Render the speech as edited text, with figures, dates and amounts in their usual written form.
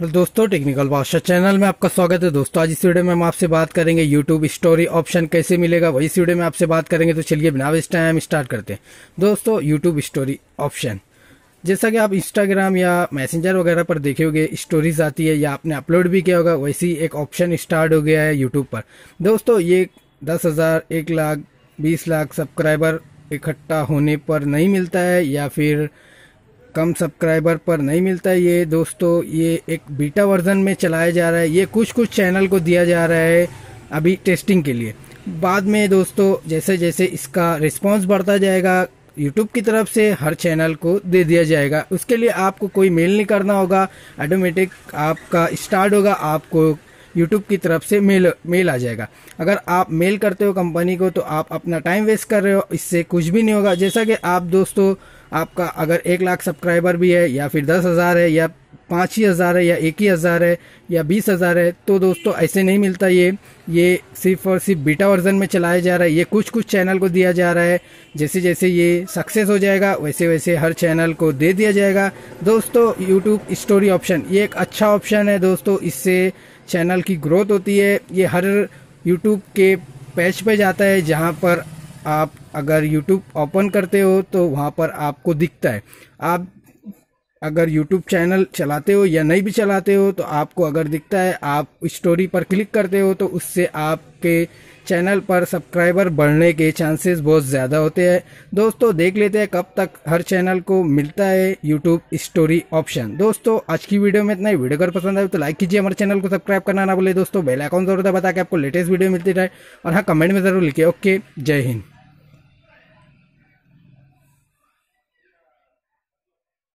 Hello दोस्तों, technical बादशाह channel में आपका स्वागत है। दोस्तों आज इस वीडियो में हम आपसे बात करेंगे यूट्यूब स्टोरी ऑप्शन कैसे मिलेगा, वही इस वीडियो में आपसे बात करेंगे। तो चलिए बिना वेस्ट टाइम स्टार्ट करते हैं। दोस्तों यूट्यूब स्टोरी ऑप्शन, जैसा कि आप इंस्टाग्राम या मैसेंजर वगैरह पर देखे होंगे स्टोरीज आती है या आपने अपलोड भी किया होगा, वैसे ही एक ऑप्शन स्टार्ट हो गया है यूट्यूब पर। दोस्तों ये 10,000, 1 लाख, 20 लाख सब्सक्राइबर इकट्ठा होने पर नहीं मिलता है या फिर कम सब्सक्राइबर पर नहीं मिलता है। ये दोस्तों ये एक बीटा वर्जन में चलाया जा रहा है। ये कुछ चैनल को दिया जा रहा है अभी टेस्टिंग के लिए। बाद में दोस्तों जैसे जैसे इसका रिस्पांस बढ़ता जाएगा यूट्यूब की तरफ से हर चैनल को दे दिया जाएगा। उसके लिए आपको कोई मेल नहीं करना होगा, ऑटोमेटिक आपका स्टार्ट होगा, आपको यूट्यूब की तरफ से मेल आ जाएगा। अगर आप मेल करते हो कंपनी को तो आप अपना टाइम वेस्ट कर रहे हो, इससे कुछ भी नहीं होगा। जैसा कि आप दोस्तों आपका अगर 1 लाख सब्सक्राइबर भी है या फिर 10,000 है या 5,000 है या 1,000 है या 20,000 है, तो दोस्तों ऐसे नहीं मिलता। ये सिर्फ और सिर्फ बीटा वर्जन में चलाया जा रहा है। ये कुछ चैनल को दिया जा रहा है। जैसे जैसे ये सक्सेस हो जाएगा वैसे वैसे हर चैनल को दे दिया जाएगा। दोस्तों यूट्यूब स्टोरी ऑप्शन ये एक अच्छा ऑप्शन है दोस्तों, इससे चैनल की ग्रोथ होती है। ये हर यूट्यूब के पेज पे जाता है जहाँ पर आप अगर यूट्यूब ओपन करते हो तो वहाँ पर आपको दिखता है। आप अगर यूट्यूब चैनल चलाते हो या नहीं भी चलाते हो तो आपको अगर दिखता है, आप स्टोरी पर क्लिक करते हो तो उससे आपके चैनल पर सब्सक्राइबर बढ़ने के चांसेस बहुत ज़्यादा होते हैं। दोस्तों देख लेते हैं कब तक हर चैनल को मिलता है यूट्यूब स्टोरी ऑप्शन। दोस्तों आज की वीडियो में इतना ही। वीडियो अगर पसंद आए तो लाइक कीजिए, हमारे चैनल को सब्सक्राइब करना ना भूले। दोस्तों बेल आइकन जरूर दबा ताकि आपको लेटेस्ट वीडियो मिलती रहे। और हाँ, कमेंट में जरूर लिखिए। ओके, जय हिंद।